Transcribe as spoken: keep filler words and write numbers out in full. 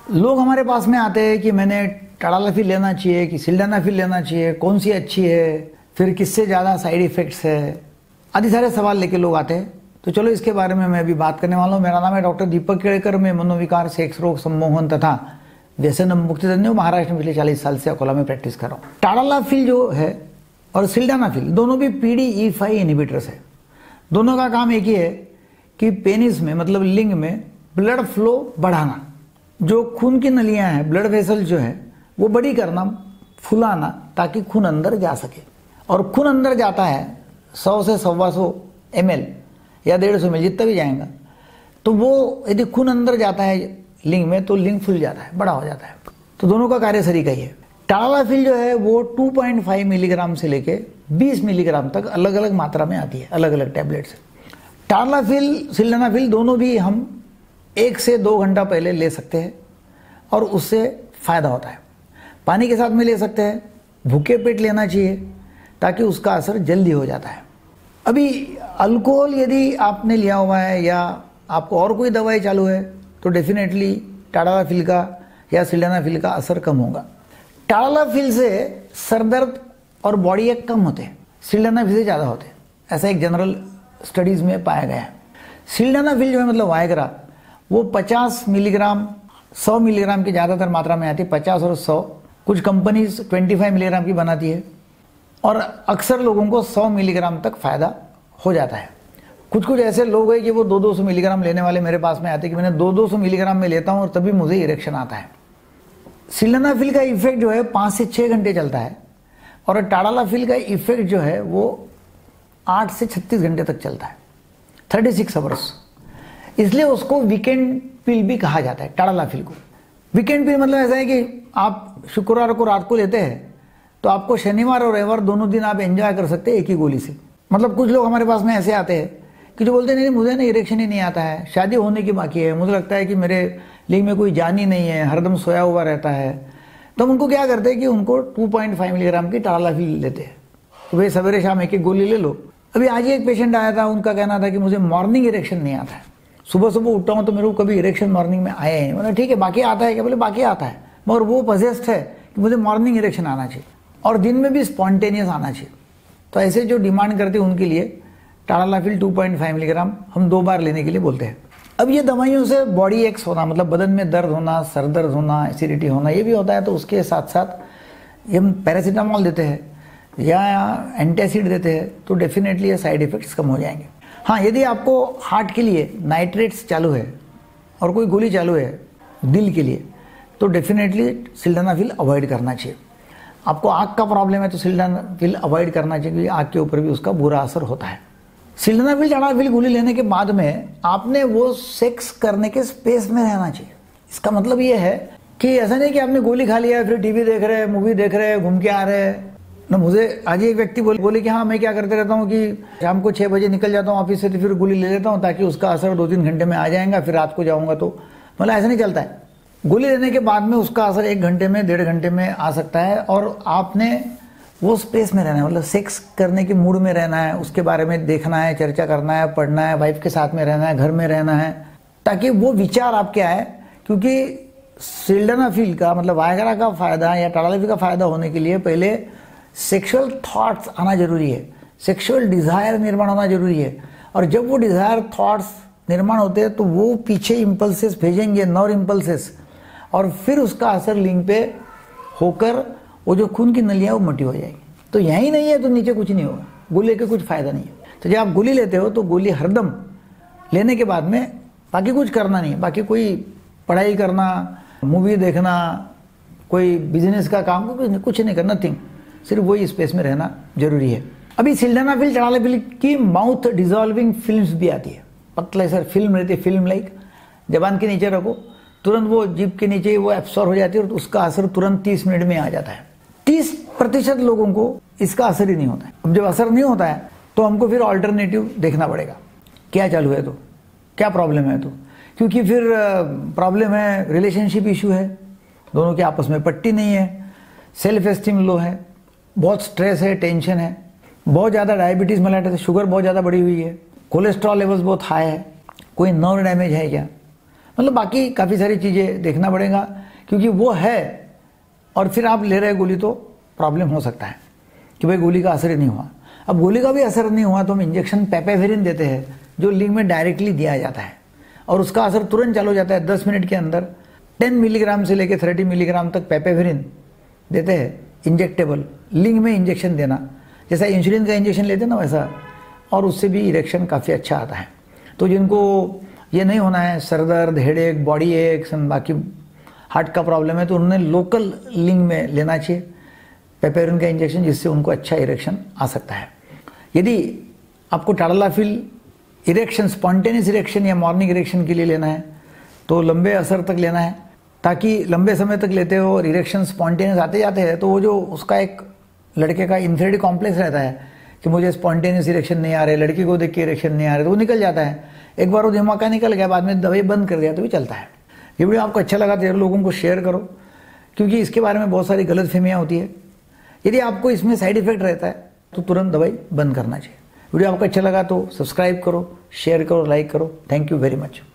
लोग हमारे पास में आते हैं कि मैंने टाडालाफिल लेना चाहिए कि सिल्डेनाफिल लेना चाहिए, कौन सी अच्छी है, फिर किससे ज़्यादा साइड इफ़ेक्ट्स है, आदि सारे सवाल लेके लोग आते हैं। तो चलो इसके बारे में मैं अभी बात करने वाला हूँ। मेरा नाम है डॉक्टर दीपक केड़कर। मैं मनोविकार, सेक्स रोग, सम्मोहन तथा व्यसन मुक्ति तज्ञ हूँ। महाराष्ट्र में पिछले चालीस साल से अकोला में प्रैक्टिस कर रहा हूँ। टाडालाफिल जो है और सिल्डेनाफिल दोनों भी P D E five inhibitors है। दोनों का काम एक ही है कि पेनिस में मतलब लिंग में ब्लड फ्लो बढ़ाना, जो खून की नलियां हैं, ब्लड वेसल जो है वो बड़ी करना, फुलाना, ताकि खून अंदर जा सके। और खून अंदर जाता है सौ से सवा सौ एम एल या डेढ़ सौ एम जितना भी जाएगा, तो वो यदि खून अंदर जाता है लिंग में तो लिंग फूल जाता है, बड़ा हो जाता है। तो दोनों का कार्य सरीका ही है। टाडालाफिल जो है वो दो पॉइंट पाँच मिलीग्राम से लेके बीस मिलीग्राम तक अलग अलग मात्रा में आती है, अलग अलग टैबलेट से। टाडालाफिल, सिल्डेनाफिल दोनों भी हम एक से दो घंटा पहले ले सकते हैं और उससे फ़ायदा होता है। पानी के साथ में ले सकते हैं, भूखे पेट लेना चाहिए ताकि उसका असर जल्दी हो जाता है। अभी अल्कोहल यदि आपने लिया हुआ है या आपको और कोई दवाई चालू है तो डेफिनेटली टाडालाफिल का या सिल्डेनाफिल का असर कम होगा। टाडालाफिल से सरदर्द और बॉडी एक कम होते हैं, सिल्डेनाफिल से ज़्यादा होते हैं, ऐसा एक जनरल स्टडीज़ में पाया गया है। सिल्डेनाफिल जो है मतलब वायग्रा, वो पचास मिलीग्राम सौ मिलीग्राम की ज़्यादातर मात्रा में आती है, पचास और सौ। कुछ कंपनीज पच्चीस मिलीग्राम की बनाती है और अक्सर लोगों को सौ मिलीग्राम तक फ़ायदा हो जाता है। कुछ कुछ ऐसे लोग हैं कि वो दो दो सौ मिलीग्राम लेने वाले मेरे पास में आते हैं कि मैंने दो दो सौ मिलीग्राम में लेता हूँ और तभी मुझे इरेक्शन आता है। सिल्डेनाफिल का इफेक्ट जो है पाँच से छः घंटे चलता है और टाडालाफिल का इफेक्ट जो है वो आठ से छत्तीस घंटे तक चलता है, थर्टी सिक्स आवर्स। इसलिए उसको वीकेंड पिल भी कहा जाता है टाडालाफिल को। वीकेंड पिल मतलब ऐसा है कि आप शुक्रवार को रात को लेते हैं तो आपको शनिवार और रविवार दोनों दिन आप एंजॉय कर सकते हैं एक ही गोली से। मतलब कुछ लोग हमारे पास में ऐसे आते हैं कि जो बोलते हैं नहीं मुझे ना इरेक्शन ही नहीं आता है, शादी होने की बाकी है, मुझे लगता है कि मेरे लिंग में कोई जान ही नहीं है, हरदम सोया हुआ रहता है। तो हम उनको क्या करते हैं कि उनको दो पॉइंट पाँच मिलीग्राम की टाडालाफिल लेते हैं। तो भाई सवेरे शाम एक एक गोली ले लो। अभी आज ही एक पेशेंट आया था, उनका कहना था कि मुझे मॉर्निंग इरेक्शन नहीं आता है, सुबह सुबह उठता हूँ तो मेरे को कभी इरेक्शन मॉर्निंग में आया ही नहीं। मतलब ठीक है बाकी आता है क्या? बोले बाकी आता है, मगर वो पजेस्ट है कि मुझे मॉर्निंग इरेक्शन आना चाहिए और दिन में भी स्पॉन्टेनियस आना चाहिए। तो ऐसे जो डिमांड करते हैं उनके लिए टाडालाफिल दो पॉइंट पाँच मिलीग्राम हम दो बार लेने के लिए बोलते हैं। अब ये दवाइयों से बॉडी एक्स होना मतलब बदन में दर्द होना, सर दर्द होना, एसिडिटी होना, ये भी होता है। तो उसके साथ साथ हम पैरासीटामोल देते हैं या एंटासिड देते हैं तो डेफिनेटली ये साइड इफ़ेक्ट्स कम हो जाएंगे। हाँ, यदि आपको हार्ट के लिए नाइट्रेट्स चालू है और कोई गोली चालू है दिल के लिए तो डेफिनेटली सिल्डेनाफिल अवॉइड करना चाहिए। आपको आँख का प्रॉब्लम है तो सिल्डेनाफिल अवॉइड करना चाहिए क्योंकि आँख के ऊपर भी उसका बुरा असर होता है। सिल्डेनाफिल टाडालाफिल गोली लेने के बाद में आपने वो सेक्स करने के स्पेस में रहना चाहिए। इसका मतलब ये है कि ऐसा नहीं कि आपने गोली खा लिया फिर टीवी देख रहे हैं, मूवी देख रहे हैं, घूम के आ रहे हैं ना। मुझे आज एक व्यक्ति बोले बोले कि हाँ मैं क्या करते रहता हूँ कि शाम को छः बजे निकल जाता हूँ ऑफिस से तो फिर गोली ले लेता हूँ ताकि उसका असर दो तीन घंटे में आ जाएगा, फिर रात को जाऊँगा तो। मतलब ऐसा नहीं चलता है। गोली लेने के बाद में उसका असर एक घंटे में, डेढ़ घंटे में आ सकता है और आपने वो स्पेस में रहना है, मतलब सेक्स करने के मूड में रहना है, उसके बारे में देखना है, चर्चा करना है, पढ़ना है, वाइफ के साथ में रहना है, घर में रहना है, ताकि वो विचार आपके आए। क्योंकि सिल्डेनाफिल का मतलब वायग्रा का फ़ायदा या टाडालाफिल का फ़ायदा होने के लिए पहले सेक्सुअल थॉट्स आना जरूरी है, सेक्सुअल डिज़ायर निर्माण होना जरूरी है। और जब वो डिज़ायर थॉट्स निर्माण होते हैं तो वो पीछे इम्पल्सेस भेजेंगे, नॉर इम्पल्सेस, और फिर उसका असर लिंग पे होकर वो जो खून की नलियाँ वो मोटी हो जाएगी। तो यही नहीं है तो नीचे कुछ नहीं होगा, गोली लेके कुछ फ़ायदा नहीं है। तो जब आप गोली लेते हो तो गोली हरदम लेने के बाद में बाकी कुछ करना नहीं है, बाकी कोई पढ़ाई करना, मूवी देखना, कोई बिजनेस का काम, कुछ नहीं करना, नथिंग, सिर्फ वही स्पेस में रहना जरूरी है। अभी सिल्डेनाफिल टाडालाफिल की माउथ डिजॉल्विंग फिल्म्स भी आती है, पतला सर फिल्म रहती है, फिल्म लाइक, जबान के नीचे रखो तुरंत वो जीभ के नीचे वो एब्सॉर्ब हो जाती है और उसका असर तुरंत तीस मिनट में आ जाता है। तीस प्रतिशत लोगों को इसका असर ही नहीं होता है। अब जब असर नहीं होता है तो हमको फिर ऑल्टरनेटिव देखना पड़ेगा, क्या चालू है तो, क्या प्रॉब्लम है तो। क्योंकि फिर प्रॉब्लम है रिलेशनशिप इशू है, दोनों के आपस में पट्टी नहीं है, सेल्फ एस्टीम लो है, बहुत स्ट्रेस है, टेंशन है, बहुत ज़्यादा डायबिटीज़ मेलाइटिस, शुगर बहुत ज़्यादा बढ़ी हुई है, कोलेस्ट्रॉल लेवल्स बहुत हाई है, कोई नर्व डैमेज है क्या, मतलब बाकी काफ़ी सारी चीज़ें देखना पड़ेगा, क्योंकि वो है और फिर आप ले रहे गोली तो प्रॉब्लम हो सकता है कि भाई गोली का असर ही नहीं हुआ। अब गोली का भी असर नहीं हुआ तो हम इंजेक्शन पेपेवेरिन देते हैं, जो लिंग में डायरेक्टली दिया जाता है और उसका असर तुरंत चालू हो जाता है। दस मिनट के अंदर दस मिलीग्राम से लेकर तीस मिलीग्राम तक पेपेवेरिन देते हैं, इंजेक्टेबल लिंग में इंजेक्शन देना, जैसा इंसुलिन का इंजेक्शन लेते हैं ना वैसा, और उससे भी इरेक्शन काफ़ी अच्छा आता है। तो जिनको ये नहीं होना है, सर दर्द, हेडेक, बॉडी एक्स, बाकी हार्ट का प्रॉब्लम है, तो उन्होंने लोकल लिंग में लेना चाहिए पेपेवेरिन का इंजेक्शन, जिससे उनको अच्छा इरेक्शन आ सकता है। यदि आपको टाडालाफिल इरेक्शन, स्पॉन्टेनियस इरेक्शन या मॉर्निंग इरेक्शन के लिए लेना है तो लंबे असर तक लेना है, ताकि लंबे समय तक लेते हो और इरेक्शन स्पॉन्टेनियस आते जाते हैं तो वो जो उसका एक लड़के का इंफेरिटी कॉम्प्लेक्स रहता है कि मुझे स्पॉन्टेनियस इरेक्शन नहीं आ रहे, लड़की को देख के इरेक्शन नहीं आ रहे, तो वो निकल जाता है। एक बार वो दिमाग का निकल गया, बाद में दवाई बंद कर दिया तो भी चलता है। ये वीडियो आपको अच्छा लगा तो लोगों को शेयर करो, क्योंकि इसके बारे में बहुत सारी गलतफहमियां होती है। यदि आपको इसमें साइड इफेक्ट रहता है तो तुरंत दवाई बंद करना चाहिए। वीडियो आपको अच्छा लगा तो सब्सक्राइब करो, शेयर करो, लाइक करो। Thank you very much.